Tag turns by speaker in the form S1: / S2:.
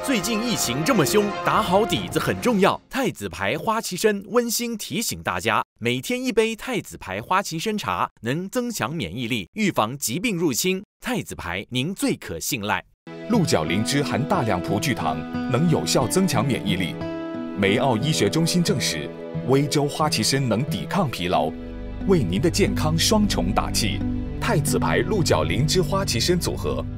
S1: 最近疫情这么凶，打好底子很重要。太子牌花旗参温馨提醒大家，每天一杯太子牌花旗参茶，能增强免疫力，预防疾病入侵。太子牌您最可信赖。
S2: 鹿角灵芝含大量葡聚糖，能有效增强免疫力。梅奥医学中心证实，威州花旗参能抵抗疲劳，为您的健康双重打气。太子牌鹿角灵芝花旗参组合。